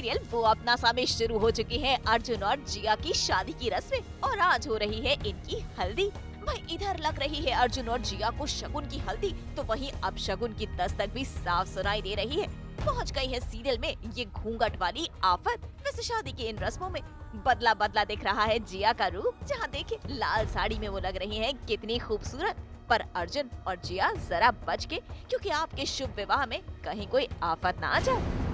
Serial वो अपना सा में शुरू हो चुकी है अर्जुन और जिया की शादी की रस्में और आज हो रही है इनकी हल्दी। भाई इधर लग रही है अर्जुन और जिया को शगुन की हल्दी, तो वहीं अब शगुन की दस्तक भी साफ सुनाई दे रही है। पहुंच गई है सीरियल में ये घूंघट वाली आफत। वैसे शादी की इन रस्मों में बदला बदला दिख रहा है जिया का रूप, जहां देखे लाल साड़ी में वो लग रही है कितनी खूबसूरत। पर अर्जुन और जिया जरा बच के, क्योंकि आपके शुभ विवाह में कहीं कोई आफत ना आ जाए।